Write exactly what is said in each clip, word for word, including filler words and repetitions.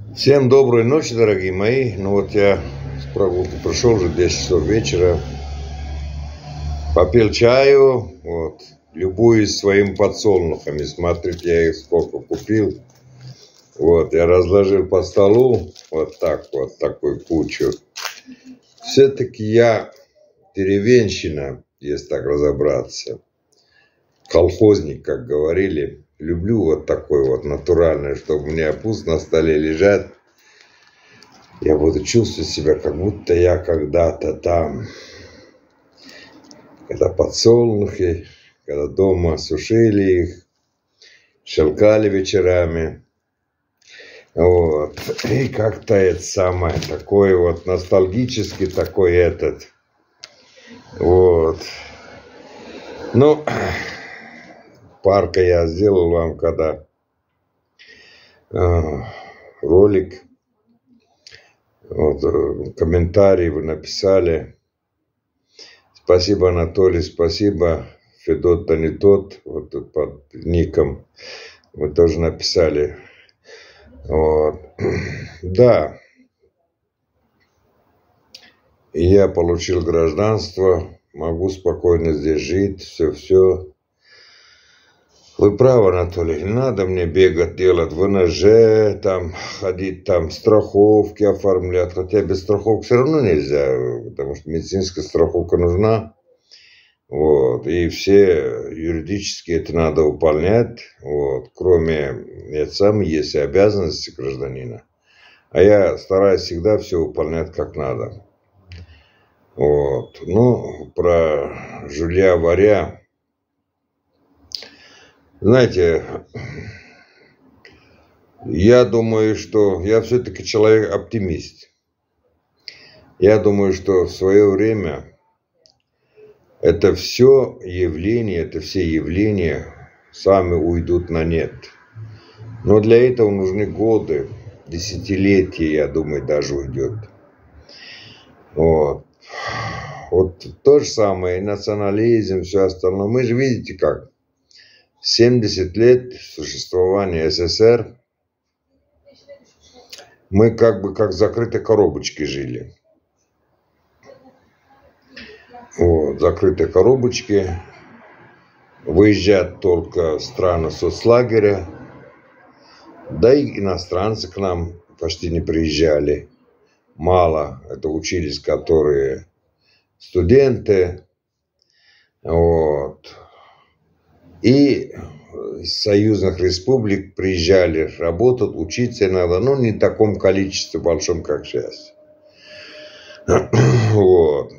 Всем доброй ночи, дорогие мои. Ну вот я с прогулки пришел, уже десять часов вечера. Попил чаю, вот, любуюсь своими подсолнухами. Смотрите, я их сколько купил. Вот, я разложил по столу, вот так вот, такую кучу. Все-таки я деревенщина, если так разобраться. Колхозник, как говорили. Люблю вот такой вот натуральный, чтобы у меня пусть на столе лежат. Я буду чувствовать себя, как будто я когда-то там. Когда подсолнухи, когда дома сушили их, шелкали вечерами. Вот. И как-то это самое, такой вот ностальгический такой этот. Вот. Ну, парка я сделал вам, когда э, ролик, вот, э, комментарий вы написали. Спасибо, Анатолий, спасибо. Федот-то не тот, вот тут под ником вы тоже написали. Вот. Да. И я получил гражданство, могу спокойно здесь жить, все-все. Вы правы, Анатолий, не надо мне бегать, делать вэ эн жэ, там, ходить, там, страховки оформлять. Хотя без страховки все равно нельзя, потому что медицинская страховка нужна. Вот, и все юридически это надо выполнять. Вот, кроме, это самое, есть и обязанности гражданина. А я стараюсь всегда все выполнять как надо. Вот, ну, про жулья-варя. Знаете, я думаю, что я все-таки человек-оптимист. Я думаю, что в свое время это все явления, это все явления сами уйдут на нет. Но для этого нужны годы, десятилетия, я думаю, даже уйдет. Вот. Вот то же самое, и национализм, все остальное. Мы же видите как. семьдесят лет существования эс эс эр мы как бы как в закрытой коробочке жили. Вот, закрытой коробочке. Выезжают только в страны соцлагеря. Да и иностранцы к нам почти не приезжали. Мало. Это учились, которые студенты. Вот. И из союзных республик приезжали работать, учиться иногда, но не в таком количестве большом, как сейчас. Вот.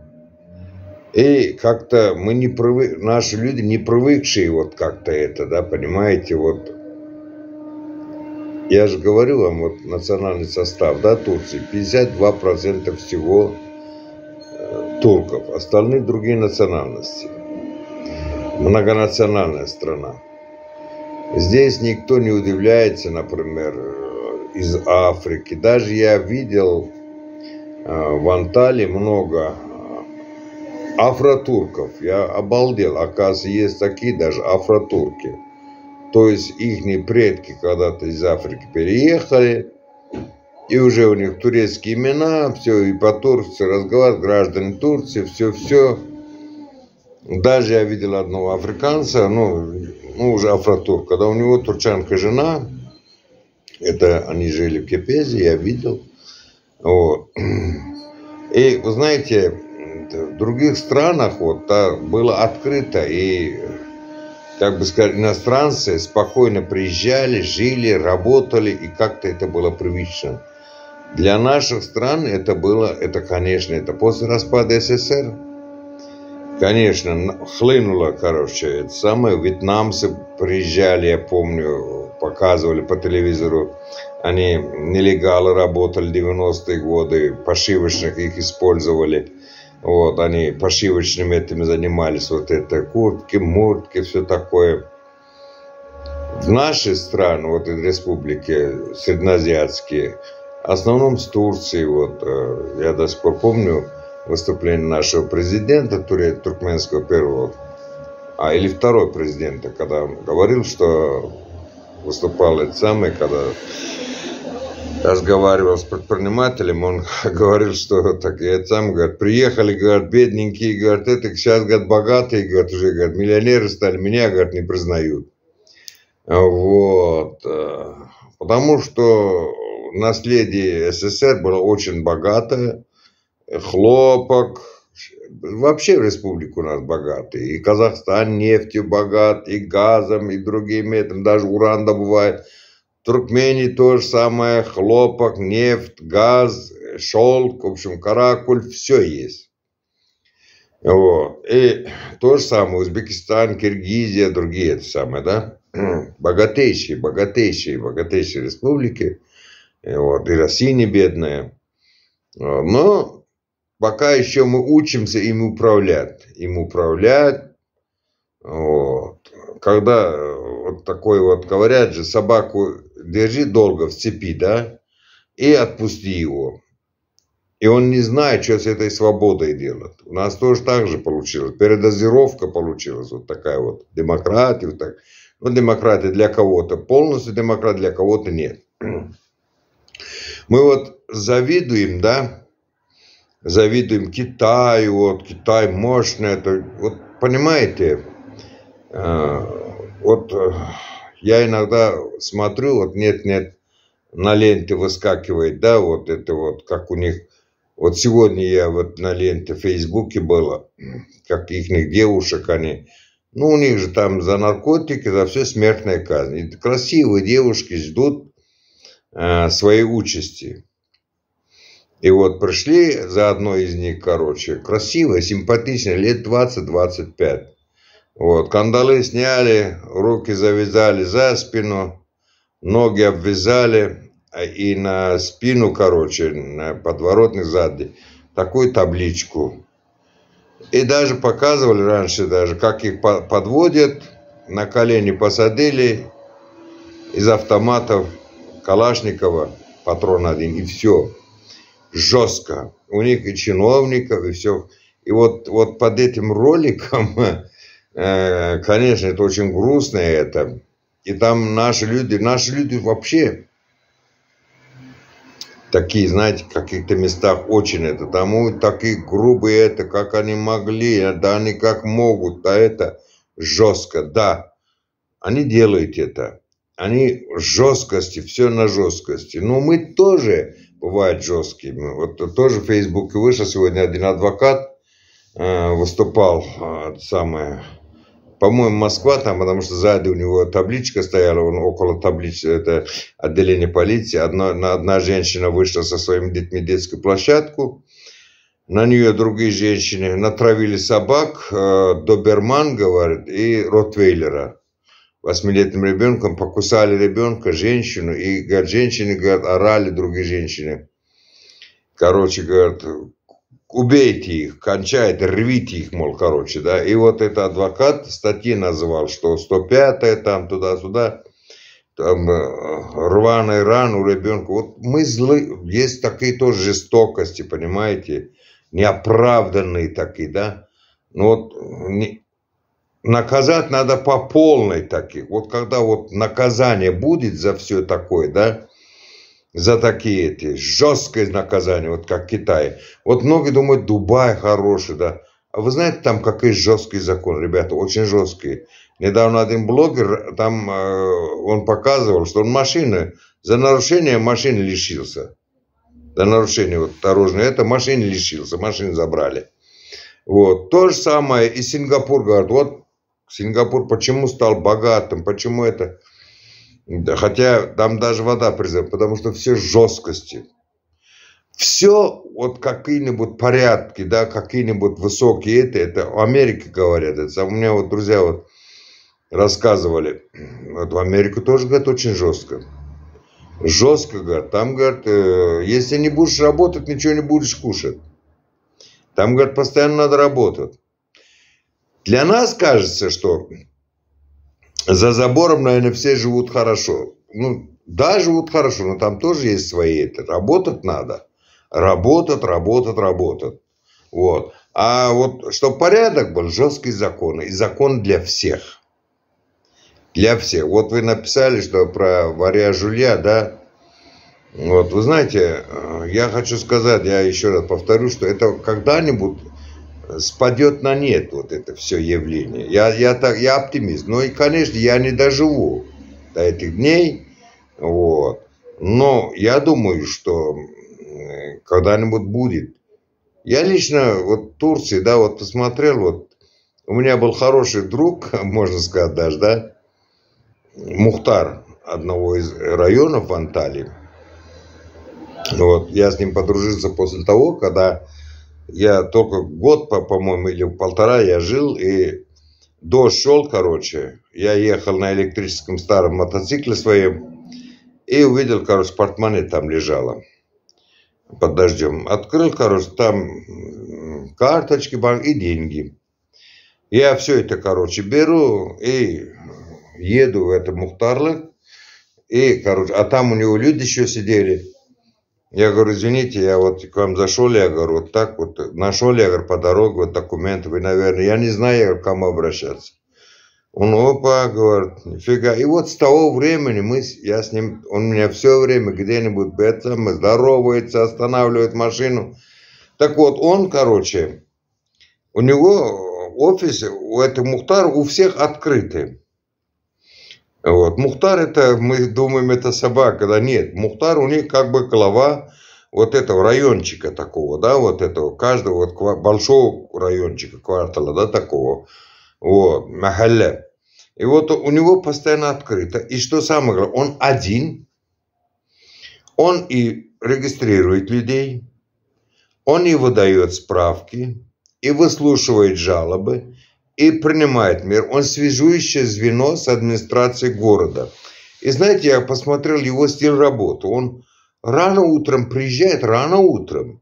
И как-то мы не привык, наши люди не привыкшие вот как-то это, да, понимаете, вот. Я же говорю вам, вот национальный состав, да, Турции, пятьдесят два процента всего э, турков, остальные другие национальности. Многонациональная страна. Здесь никто не удивляется, например, из Африки. Даже я видел в Анталии много афротурков. Я обалдел. Оказывается, есть такие даже афротурки. То есть их предки когда-то из Африки переехали. И уже у них турецкие имена. Все, и по-турски разговаривают. Граждане Турции. Все-все. Даже я видел одного африканца, ну, ну уже афротурк, когда у него турчанка жена, это они жили в Кепезе, я видел. Вот. И вы знаете, в других странах вот да, было открыто, и, как бы сказать, иностранцы спокойно приезжали, жили, работали, и как-то это было привычно. Для наших стран это было, это, конечно, это после распада эс эс эр. Конечно, хлынуло, короче, это самое, вьетнамцы приезжали, я помню, показывали по телевизору, они нелегалы работали в девяностые годы, пошивочных их использовали, вот, они пошивочными этим занимались, вот это, куртки, муртки, все такое. В нашей стране, вот в республике среднеазиатские, в основном с Турции, вот, я до сих пор помню, выступление нашего президента, туркменского первого, а или второй президента, когда он говорил, что выступал это самое, когда разговаривал с предпринимателем, он говорил, что так, я сам, говорит, приехали, говорит, бедненькие, говорит, это сейчас, говорит, богатые, говорит, уже, говорит, миллионеры стали, меня, говорит, не признают. Вот. Потому что наследие СССР было очень богатое, хлопок, вообще в республике у нас богатый, и Казахстан нефтью богат, и газом, и другими, там даже уран добывает. В Туркмении то же самое, хлопок, нефть, газ, шелк, в общем, каракуль, все есть. Вот. И то же самое Узбекистан, Киргизия, другие это самое, да? Богатейшие, богатейшие, богатейшие республики. И, вот, и Россия не бедная. Но пока еще мы учимся им управлять. Им управлять. Вот. Когда вот такой вот, говорят же, собаку держи долго в цепи, да, и отпусти его. И он не знает, что с этой свободой делать. У нас тоже так же получилось. Передозировка получилась. Вот такая вот демократия. Вот так. Ну, демократия для кого-то полностью, демократия для кого-то нет. Мы вот завидуем, да, завидуем Китаю, вот Китай мощный, это, вот понимаете, вот я иногда смотрю, вот нет-нет, на ленте выскакивает, да, вот это вот, как у них, вот сегодня я вот на ленте в Фейсбуке было, как их девушек, они, ну, у них же там за наркотики, за все смертная казнь. И красивые девушки ждут э, своей участи. И вот пришли за одной из них, короче, красивая, симпатичная, лет двадцать-двадцать пять. Вот, кандалы сняли, руки завязали за спину, ноги обвязали, и на спину, короче, на подворотник сзади, такую табличку. И даже показывали раньше, даже как их подводят, на колени посадили, из автоматов Калашникова патрон один, и все. Жестко. У них и чиновников, и все. И вот, вот под этим роликом, э, конечно, это очень грустно это. И там наши люди, наши люди вообще такие, знаете, в каких-то местах очень это, там такие грубые это, как они могли, да они как могут, да это жестко, да, они делают это, они жесткости, все на жесткости, но мы тоже бывают жесткие, вот тоже в Фейсбуке вышел сегодня один адвокат, э, выступал, э, самое, по-моему, Москва там, потому что сзади у него табличка стояла, он около таблички, это отделение полиции. Одна, одна женщина вышла со своими детьми в детскую площадку. На нее другие женщины натравили собак, э, доберман, говорит, и ротвейлера. Восьмилетним ребенком покусали ребенка, женщину, и, говорит, женщины, говорит, орали другие женщины. Короче, говорят, убейте их, кончайте, рвите их, мол, короче, да. И вот этот адвокат статьи называл, что сто пятая, там, туда-сюда, там, рваный ран у ребенка. Вот мы злы, есть такие тоже жестокости, понимаете, неоправданные такие, да. Ну вот, не, наказать надо по полной таких. Вот когда вот наказание будет за все такое, да, за такие эти жесткое наказание, вот как Китай. Вот многие думают, Дубай хороший, да. А вы знаете, там какой жесткий закон, ребята, очень жесткий. Недавно один блогер, там э, он показывал, что он машины, за нарушение машины лишился. За нарушение вот дорожное, это машины лишился, машины забрали. Вот. То же самое и Сингапур, говорит, вот Сингапур почему стал богатым, почему это... Да, хотя там даже вода призывает, потому что все жесткости. Все вот какие-нибудь порядки, да, какие-нибудь высокие, это, это в Америке говорят. Это, у меня вот друзья вот рассказывали, вот в Америку тоже, говорят, очень жестко. Жестко, говорят, там, говорят, э, если не будешь работать, ничего не будешь кушать. Там, говорят, постоянно надо работать. Для нас кажется, что... За забором, наверное, все живут хорошо. Ну, да, живут хорошо, но там тоже есть свои. Это, работать надо. Работать, работать, работать. Вот. А вот, чтобы порядок был, жесткие законы. И закон для всех. Для всех. Вот вы написали, что про варя жулья, да. Вот, вы знаете, я хочу сказать, я еще раз повторю, что это когда-нибудь спадет на нет, вот это все явление. Я, я, так, я оптимист. Ну и, конечно, я не доживу до этих дней. Вот. Но я думаю, что когда-нибудь будет. Я лично вот в Турции, да, вот посмотрел, вот у меня был хороший друг, можно сказать даже, да, Мухтар, одного из районов в Анталии. Вот, я с ним подружился после того, когда я только год, по-моему, или полтора я жил, и дождь шел, короче. Я ехал на электрическом старом мотоцикле своем и увидел, короче, портмоне там лежало под дождем. Открыл, короче, там карточки, банк и деньги. Я все это, короче, беру и еду в это Мухтарлык. И, короче, а там у него люди еще сидели. Я говорю, извините, я вот к вам зашел, я говорю, вот так вот, нашел, я говорю, по дороге, вот документы, вы, наверное, я не знаю, я говорю, к кому обращаться. Он, опа, говорит, нифига. И вот с того времени мы, я с ним, он меня все время где-нибудь бьется, здоровается, останавливает машину. Так вот, он, короче, у него офис, у этого Мухтара, у всех открытый. Вот. Мухтар это, мы думаем, это собака, да нет. Мухтар у них как бы голова вот этого райончика такого, да, вот этого, каждого вот большого райончика, квартала, да, такого, вот, махалля. И вот у него постоянно открыто. И что самое главное, он один, он и регистрирует людей, он и выдает справки, и выслушивает жалобы, и принимает мер. Он связующее звено с администрацией города. И знаете, я посмотрел его стиль работы. Он рано утром приезжает, рано утром.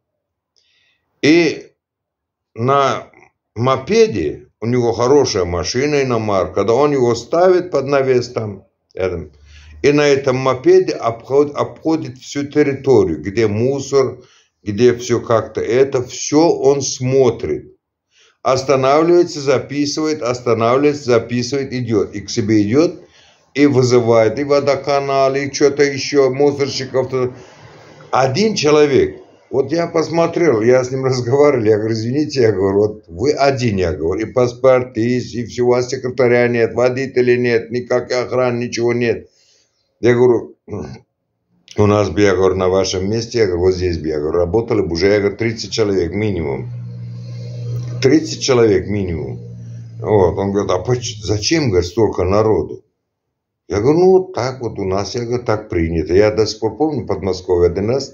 И на мопеде, у него хорошая машина, иномарка, да он его ставит под навес там рядом. И на этом мопеде обходит, обходит всю территорию, где мусор, где все как-то это, все он смотрит. Останавливается, записывает, останавливается, записывает, идет. И к себе идет, и вызывает, и водоканал, и что-то еще, мусорщиков. Один человек. Вот я посмотрел, я с ним разговаривал, я говорю, извините, я говорю, вот вы один, я говорю, и паспорт есть, и все, у вас секретаря нет, водителя нет, никакой охраны, ничего нет. Я говорю, у нас бы, я говорю, на вашем месте, я говорю, вот здесь бы, я говорю, работали бы уже, я говорю, тридцать человек минимум. тридцать человек минимум. Вот, он говорит, а зачем, говорит, столько народу? Я говорю, ну, вот так вот у нас, я говорю, так принято. Я до сих пор помню, в Подмосковье один раз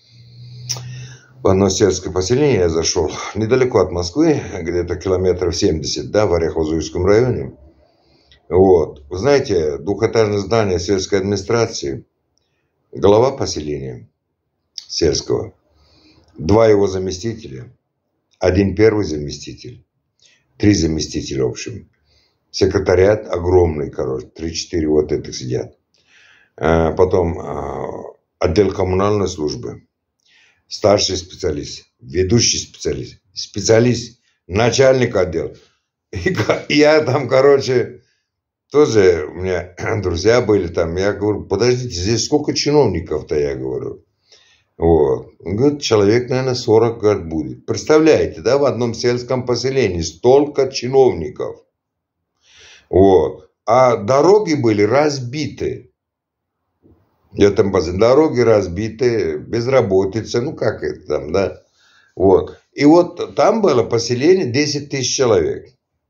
в одно сельское поселение я зашел, недалеко от Москвы, где-то километров семьдесят, да, в Орехово-Зуевском районе. Вот, вы знаете, двухэтажное здание сельской администрации, глава поселения сельского, два его заместителя, один первый заместитель, три заместителя, в общем. Секретариат огромный, короче, три-четыре вот этих сидят. А потом а, отдел коммунальной службы, старший специалист, ведущий специалист, специалист, начальник отдела. И я там, короче, тоже у меня друзья были там. Я говорю, подождите, здесь сколько чиновников-то, я говорю. Вот. Он говорит, человек, наверное, сорок, говорит, будет. Представляете, да, в одном сельском поселении столько чиновников. Вот. А дороги были разбиты. Я там дороги разбиты, безработица, ну как это там, да. Вот. И вот там было поселение десять тысяч человек.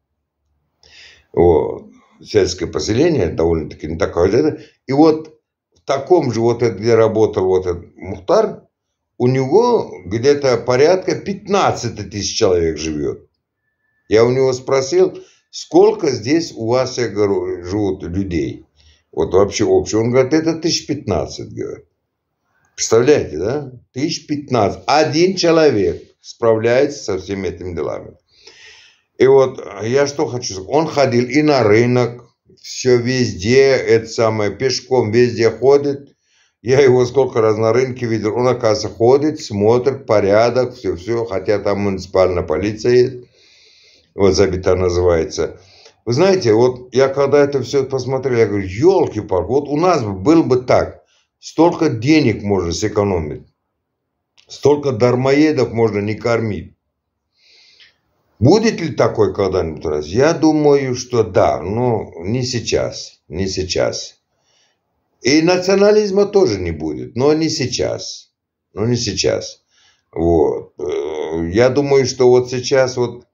Вот. Сельское поселение, довольно-таки не такое. И вот в таком же, вот где работал вот этот Мухтар, у него где-то порядка пятнадцать тысяч человек живет. Я у него спросил, сколько здесь у вас, я говорю, живут людей? Вот вообще общее. Он говорит, это тысяч пятнадцать, говорит. Представляете, да? Тысяч пятнадцать. Один человек справляется со всеми этими делами. И вот я что хочу сказать. Он ходил и на рынок, все везде, это самое, пешком везде ходит. Я его сколько раз на рынке видел. Он, оказывается, ходит, смотрит, порядок, все-все. Хотя там муниципальная полиция есть. Вот Забита называется. Вы знаете, вот я когда это все посмотрел, я говорю, елки-палки, вот у нас был бы так. столько денег можно сэкономить. Столько дармоедов можно не кормить. Будет ли такой когда-нибудь раз? Я думаю, что да, но не сейчас. Не сейчас. И национализма тоже не будет, но не сейчас. Но не сейчас. Вот. Я думаю, что вот сейчас вот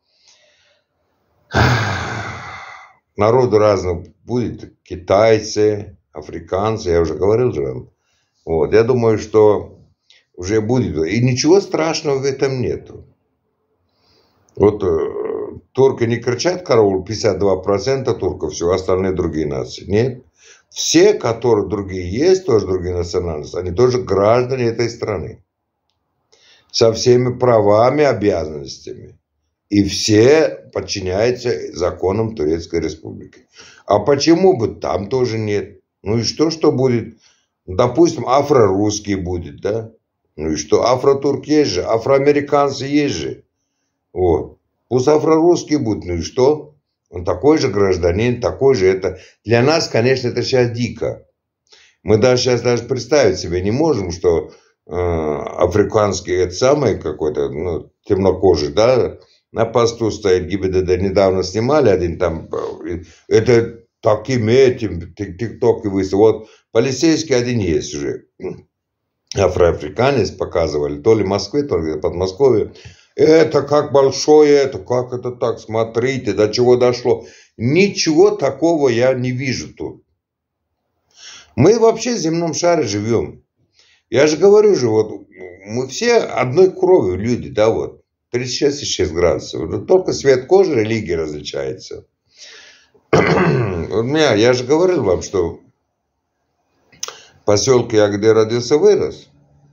народу разных будет. Китайцы, африканцы, я уже говорил же вам. Вот. Я думаю, что уже будет. И ничего страшного в этом нету. Вот э, турки не кричат караул, пятьдесят два процента турков, все, остальные другие нации. Нет. Все, которые другие есть, тоже другие национальности, они тоже граждане этой страны. Со всеми правами, обязанностями. И все подчиняются законам Турецкой Республики. А почему бы там тоже нет? Ну и что, что будет? Допустим, афро-русский будет, да? Ну и что? Афро-турк есть же, афроамериканцы есть же. Вот. Пусть афро-русский будет, ну и что? Он такой же гражданин, такой же это. Для нас, конечно, это сейчас дико. Мы даже сейчас даже представить себе не можем, что э, африканский, это самый какой-то, ну, темнокожий, да, на посту стоит ГИБДД. Недавно снимали один там, это таким этим, тик-ток и выставил. Вот полицейский один есть уже. Афроафриканец показывали, то ли в Москве, то ли в Подмосковье. Это как большое, это как это так, смотрите, до чего дошло. Ничего такого я не вижу тут. Мы вообще в земном шаре живем. Я же говорю же, вот мы все одной кровью люди, да, вот. тридцать шесть и шесть градусов. Но только цвет кожи, религия различается. У меня, я же говорил вам, что в поселке, я где родился, вырос.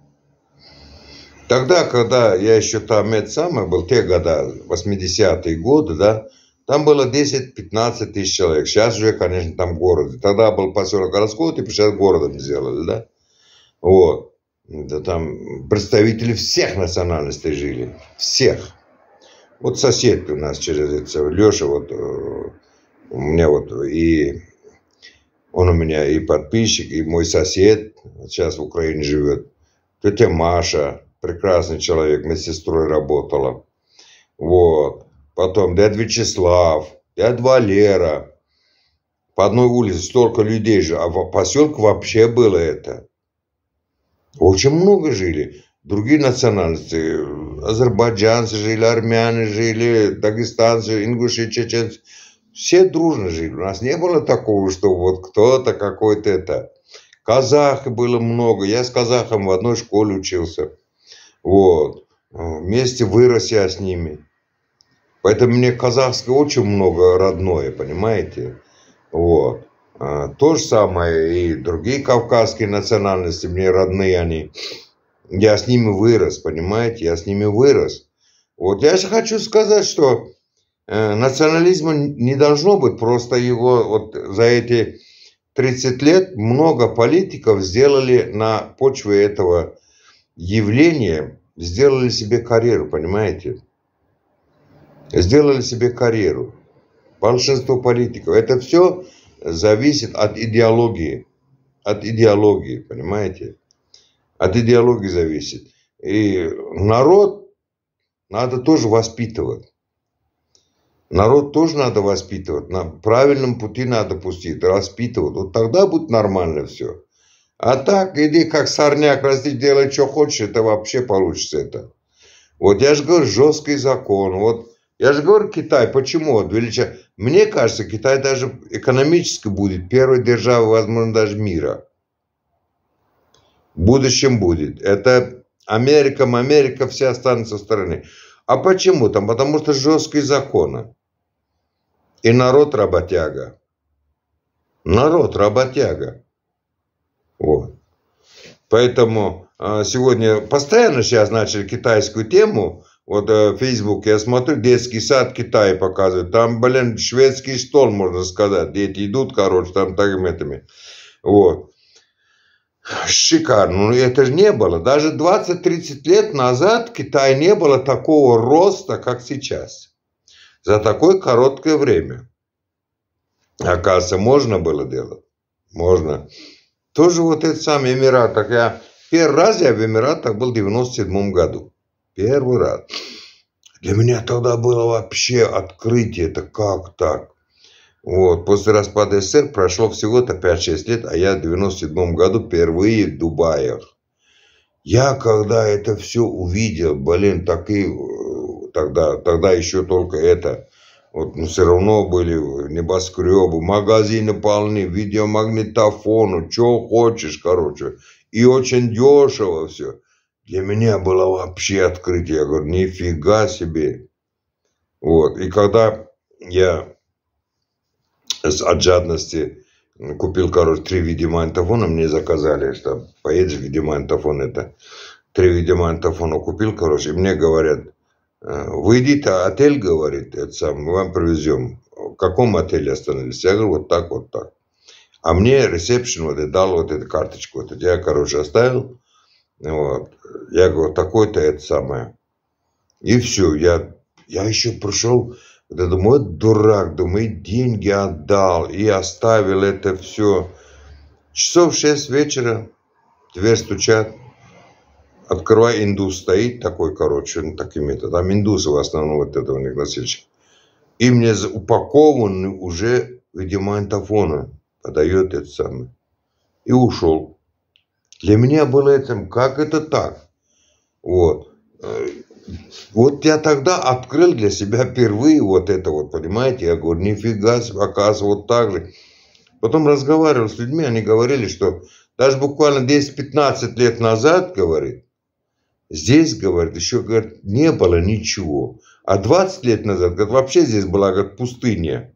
Тогда, когда я еще там, это самое, был, те года, восьмидесятые годы, да, там было десять-пятнадцать тысяч человек. Сейчас уже, конечно, там город. Тогда был поселок городской, и сейчас городом сделали, да. Вот. Да, там представители всех национальностей жили. Всех. Вот сосед у нас через это, Леша, вот, у меня вот, и он у меня и подписчик, и мой сосед, сейчас в Украине живет. Тетя Маша. Прекрасный человек, мы с сестрой работала. Вот. Потом дядь Вячеслав, дядь Валера. По одной улице столько людей же. А в поселке вообще было это. Очень много жили. Другие национальности. Азербайджанцы жили, армяне жили, дагестанцы, ингуши, чеченцы. Все дружно жили. У нас не было такого, что вот кто-то какой-то это. Казахов было много. Я с казахом в одной школе учился. Вот. Вместе вырос я с ними. Поэтому мне казахское очень много родное, понимаете? Вот. То же самое и другие кавказские национальности, мне родные они. Я с ними вырос, понимаете? Я с ними вырос. Вот. Я же хочу сказать, что национализма не должно быть. Просто его вот за эти тридцать лет много политиков сделали на почве этого явления, сделали себе карьеру, понимаете? Сделали себе карьеру. Большинство политиков. Это все зависит от идеологии. От идеологии, понимаете? От идеологии зависит. И народ надо тоже воспитывать. Народ тоже надо воспитывать. На правильном пути надо пустить, воспитывать. Вот тогда будет нормально все. А так, иди как сорняк, расти, делай, что хочешь, это вообще получится это. Вот я же говорю, жесткий закон. Вот я же говорю, Китай, почему? Вот велича... Мне кажется, Китай даже экономически будет первой державой, возможно, даже мира. В будущем будет. Это Америка, Америка, все останутся в стороне. А почему там? Потому что жесткие законы. И народ работяга. Народ работяга. Вот. Поэтому э, сегодня постоянно сейчас начали китайскую тему. Вот э, Facebook, я смотрю, детский сад Китая показывают. Там, блин, шведский стол, можно сказать. Дети идут, короче, там такими этими. Вот. Шикарно. Ну, это же не было. Даже двадцать-тридцать лет назад в Китае не было такого роста, как сейчас. За такое короткое время. Оказывается, можно было делать. Можно. тоже вот это самое Эмиратах. Я, первый раз я в Эмиратах был в девяносто седьмом году. Первый раз. Для меня тогда было вообще открытие. Это как так? Вот. После распада СССР прошло всего-то пять-шесть лет, а я в девяносто седьмом году впервые в Дубае. Я когда это все увидел, блин, такие, тогда, тогда еще только это, вот, ну, все равно были небоскребы, магазины полны, видеомагнитофону, что хочешь, короче, и очень дешево все. Для меня было вообще открытие, я говорю, нифига себе. Вот, и когда я от жадности купил, короче, три видеомагнитофона, мне заказали, что поедешь видеомагнитофон, это три видеомагнитофона купил, короче, и мне говорят, вы идите, отель, говорит, это сам, мы вам привезем. В каком отеле остановились? Я говорю, вот так, вот так. А мне ресепшн вот и дал вот эту карточку, вот я, короче, оставил, вот, я говорю, такой-то это самое. И все, я, я еще пришел. Я думаю, дурак, думаю, деньги отдал и оставил это все. Часов шесть вечера, дверь стучат, открывай, индус стоит такой, короче, ну, такими методами. Там индусы в основном вот это у них носильщик. И мне упакованный уже видеомагнитофона подает это самое. И ушел. Для меня было это, как это так? Вот. Вот я тогда открыл для себя впервые вот это вот, понимаете? Я говорю, нифига себе, оказывается, вот так же. Потом разговаривал с людьми, они говорили, что даже буквально десять-пятнадцать лет назад, говорит, здесь, говорит, еще, говорит, не было ничего. А двадцать лет назад, говорит, вообще здесь была, говорит, пустыня.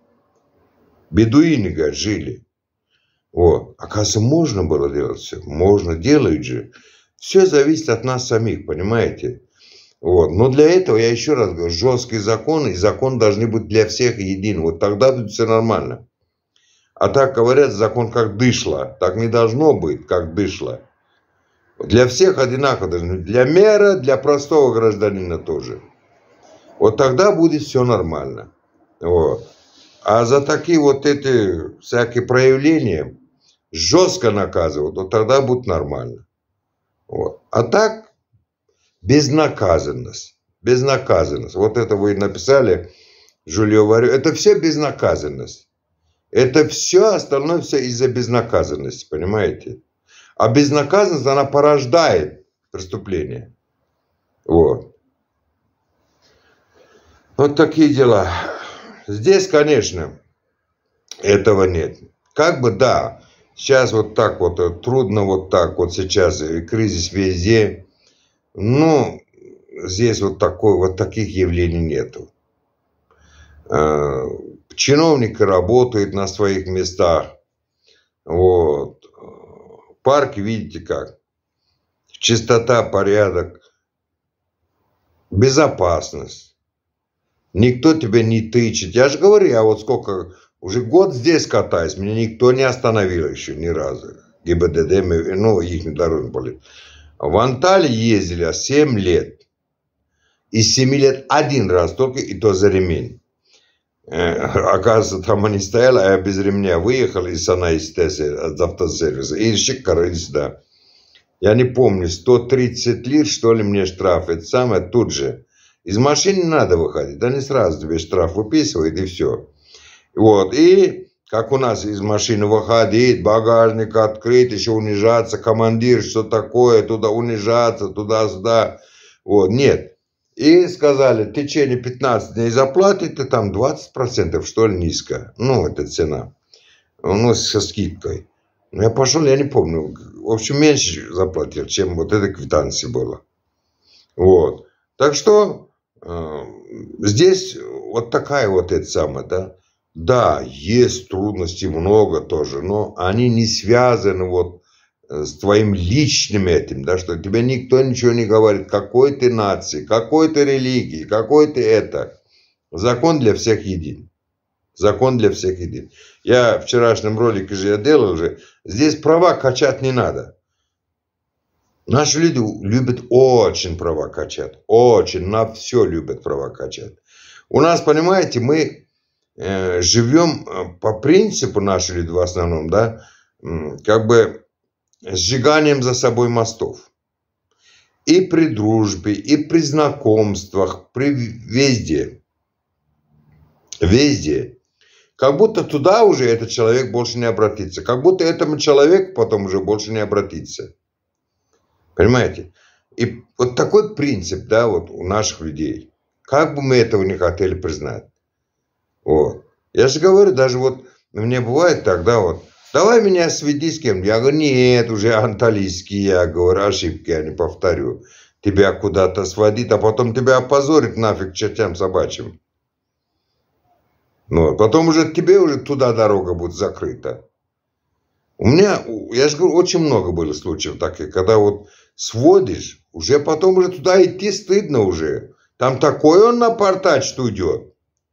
Бедуины, говорит, жили. Вот. Оказывается, можно было делать все. Можно, делают же. Все зависит от нас самих, понимаете? Вот. Но для этого, я еще раз говорю, жесткий закон, и закон должны быть для всех един. Вот тогда будет все нормально. А так говорят, закон как дышло. Так не должно быть, как дышло. Для всех одинаково должно быть. Для мэра, для простого гражданина тоже. Вот тогда будет все нормально. Вот. А за такие вот эти всякие проявления жестко наказывают, вот тогда будет нормально. Вот. А так, безнаказанность. Безнаказанность. Вот это вы написали, Жюлье Варю. Это все безнаказанность. Это все, остальное все из-за безнаказанности, понимаете? А безнаказанность, она порождает преступление. Вот. Вот такие дела. Здесь, конечно, этого нет. Как бы, да, сейчас вот так вот, трудно вот так вот сейчас, кризис везде. Но здесь вот такой, вот таких явлений нету. Чиновники работают на своих местах. Вот. Парки, видите как. Чистота, порядок. Безопасность. Никто тебя не тычет. Я же говорю, я вот сколько, уже год здесь катаюсь, меня никто не остановил еще ни разу. ГИБДД, ну, их дорожный полиция. В Анталии ездили семь лет. Из семи лет один раз только, и то за ремень. Оказывается, там они стояли, а я без ремня выехал из Сана, из автосервиса, и шикарно сюда. Я не помню, сто тридцать лир, что ли, мне штраф. Это самое, тут же. Из машины не надо выходить. Они сразу тебе штраф выписывают, и все. Вот. И, как у нас из машины выходить, багажник открыть, еще унижаться, командир, что такое, туда унижаться, туда-сюда. Вот. Нет. И сказали, в течение пятнадцати дней заплатить, ты там двадцать процентов, что ли, низко. Ну, это цена. Ну, со скидкой. Я пошел, я не помню. В общем, меньше заплатил, чем вот эта квитанция была. Вот. Так что э, здесь вот такая вот эта самая, да. Да, есть трудности много тоже, но они не связаны вот с твоим личным этим, да, что тебе никто ничего не говорит, какой ты нации, какой ты религии, какой ты это. Закон для всех един. Закон для всех един. Я в вчерашнем ролике же я делал уже. Здесь права качать не надо. Наши люди любят очень права качать. Очень. На все любят права качать. У нас, понимаете, мы э, живем по принципу, наши люди в основном, да, как бы сжиганием за собой мостов. И при дружбе, и при знакомствах, при везде. Везде. Как будто туда уже этот человек больше не обратится. Как будто этому человеку потом уже больше не обратится. Понимаете? И вот такой принцип, да, вот у наших людей. Как бы мы этого не хотели признать. Вот. Я же говорю, даже вот мне бывает тогда вот, давай меня сведи с кем-то. Я говорю, нет, уже анталийский, я говорю, ошибки я не повторю. Тебя куда-то сводит, а потом тебя опозорит нафиг чертям собачьим. Ну, потом уже тебе уже туда дорога будет закрыта. У меня, я же говорю, очень много было случаев таких, когда вот сводишь, уже потом уже туда идти стыдно уже. Там такой он напортачит уйдет.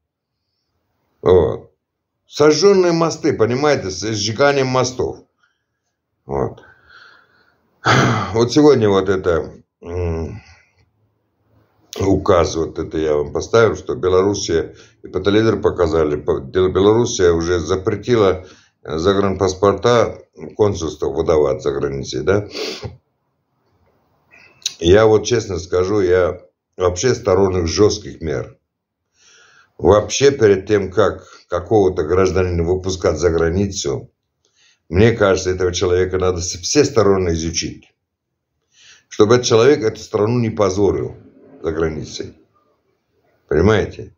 Вот. Сожженные мосты, понимаете, с сжиганием мостов. Вот. Вот сегодня вот это указ, вот это я вам поставил, что Белоруссия, и по телевизору показали, Белоруссия уже запретила загранпаспорта консульства выдавать за границей, да. Я вот честно скажу, я вообще сторонник жестких мер. Вообще перед тем, как какого-то гражданина выпускать за границу, мне кажется, этого человека надо все стороны изучить. Чтобы этот человек эту страну не позорил за границей. Понимаете?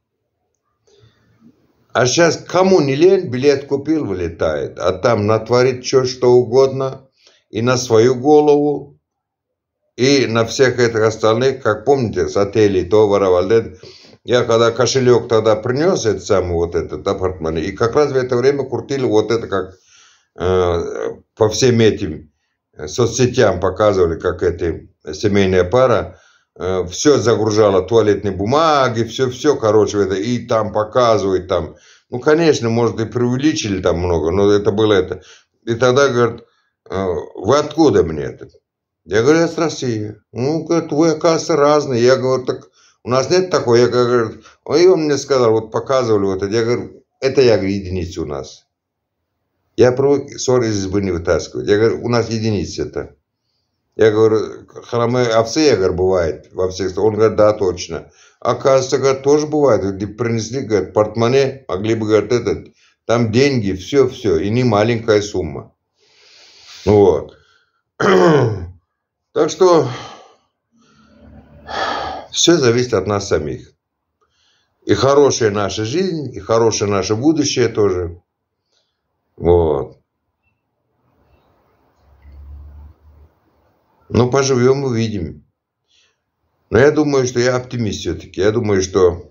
А сейчас кому не лень, билет купил, вылетает. А там натворит что, что угодно. И на свою голову, и на всех этих остальных. Как помните, с отелей то воровал. Я когда кошелек тогда принес, этот самый вот этот апартмент, и как раз в это время крутили вот это, как э, по всем этим соцсетям показывали, как эти семейная пара, э, все загружала, туалетные бумаги, все-все, короче, это, и там показывают, там, ну, конечно, может, и преувеличили там много, но это было это. И тогда, говорят, э, вы откуда мне это? Я говорю, я с России. Ну, говорят, вы, оказывается, разные. Я говорю, так... У нас нет такого, я говорю, и он мне сказал, вот показывали вот это, я говорю, это я говорю, единица у нас. Я привык ссоры из избы не вытаскивать. Я говорю, у нас единица это. Я говорю, хромы овцы, я говорю, бывает во всех странах. Он говорит, да, точно. Оказывается, говорит, тоже бывает. Где принесли, говорит, портмоне, могли бы, говорит, этот, там деньги, все-все, и не маленькая сумма. Вот. Так что... Все зависит от нас самих. И хорошая наша жизнь, и хорошее наше будущее тоже. Вот. Ну, поживем, увидим. Но я думаю, что я оптимист все-таки. Я думаю, что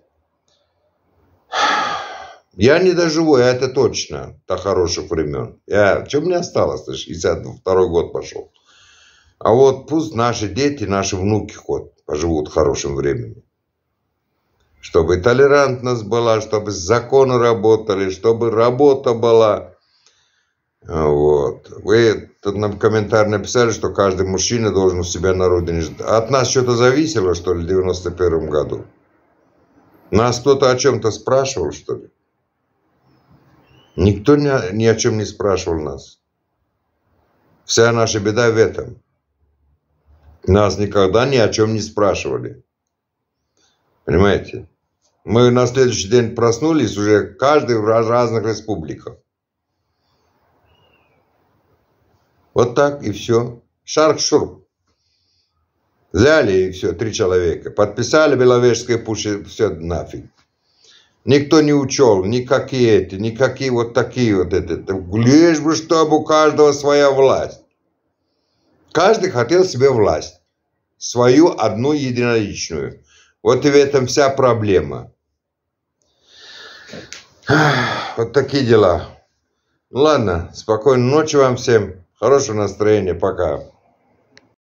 я не доживу, это точно, до хороших времен. Я... Что мне осталось? шестьдесят второй год пошел. А вот пусть наши дети, наши внуки хоть поживут хорошим временем. Чтобы толерантность была, чтобы законы работали, чтобы работа была. Вот. Вы тут нам комментарий написали, что каждый мужчина должен у себя на родине жить. От нас что-то зависело, что ли, в девяносто первом году? Нас кто-то о чем-то спрашивал, что ли? Никто ни о, ни о чем не спрашивал нас. Вся наша беда в этом. Нас никогда ни о чем не спрашивали. Понимаете? Мы на следующий день проснулись уже каждый в разных республиках. Вот так и все. Шарк-шурп. Взяли и все, три человека. Подписали Беловежской пуще, все нафиг. Никто не учел, никакие эти, никакие вот такие вот это. Лишь бы, чтобы у каждого своя власть. Каждый хотел себе власть. Свою одну единоличную. Вот и в этом вся проблема. Вот такие дела. Ладно, спокойной ночи вам всем. Хорошего настроения. Пока.